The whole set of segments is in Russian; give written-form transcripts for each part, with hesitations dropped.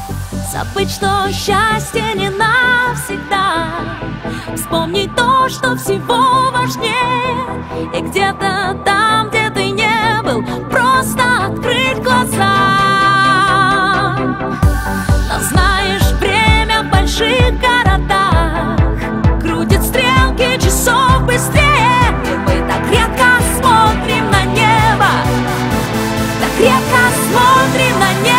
Забыть, что счастье не навсегда. Вспомнить то, что всего важнее. И где-то там, где ты не был, просто открыть глаза. Но знаешь, время в больших городах крутит стрелки часов быстрее. И мы так редко смотрим на небо, так редко смотрим на небо.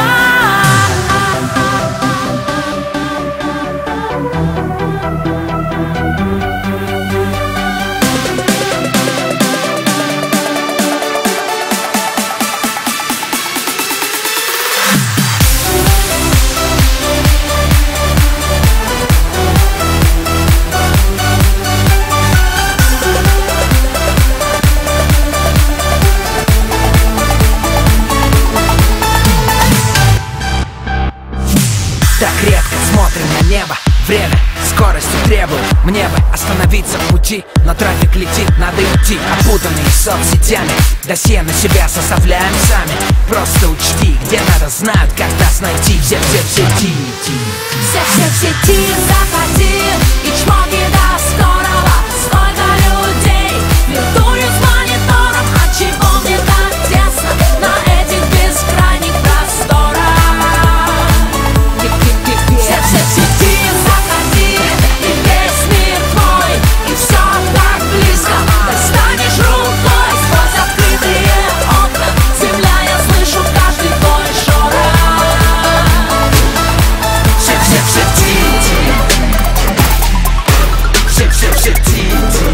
Так редко смотрим на небо. Время скоростью требует. Мне бы остановиться в пути, но трафик летит, надо идти. Опутанные соцсетями, досье на себя составляем сами. Просто учти, где надо, знают, как нас найти. Все в сети. Все в сети, заходи и чмоки до скорого. Сколько людей флиртуют с монитором. А чего мне так тесно на этих бескрайних просторах? Все в сети, заходи, и весь мир твой, и все так близко. Достанешь рукой сквозь открытые окна. Земля, я слышу каждый твой шорох. Все в сети. Все в сети.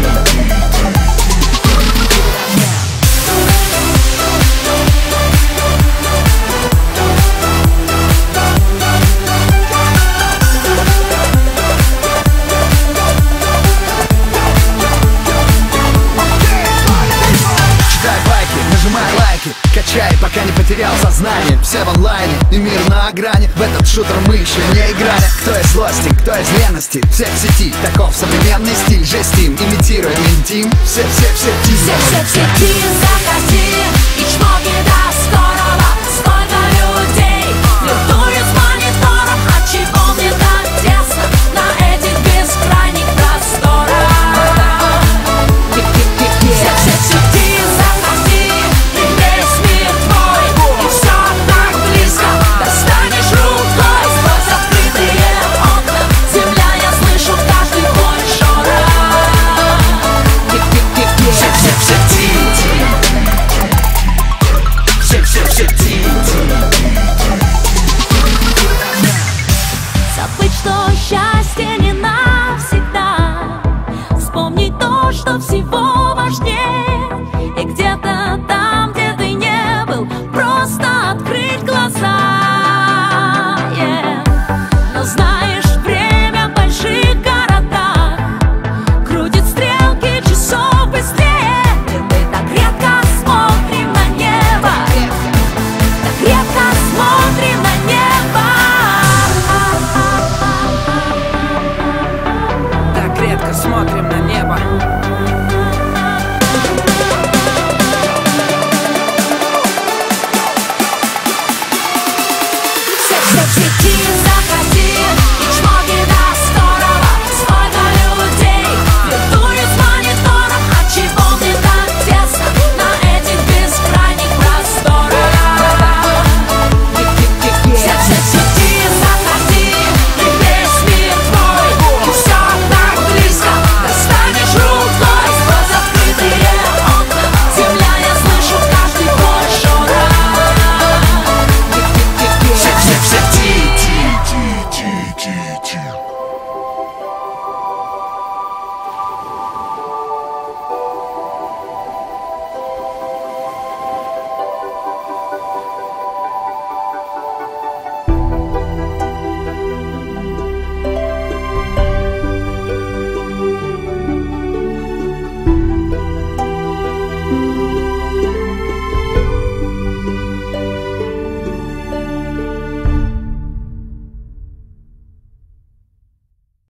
Читай байки, нажимай лайки, качай, пока не потерял сознание. Все в онлайне и мир на грани. В этот шутер мы еще не играли. Кто из злости, кто из лености, все в сети. Таков современный стиль, жестим, имитируем интим. Все в сети. Все в сети, заходи и чмоки до скорого. Сколько людей флиртуют с монитором. А чего мне так тесно на этих бескрайних просторах? Все в сети, заходи, и весь мир твой, и все так близко. Достанешь рукой сквозь открытые окна. Земля, я слышу каждый твой шорох. Все в сети. Все в сети.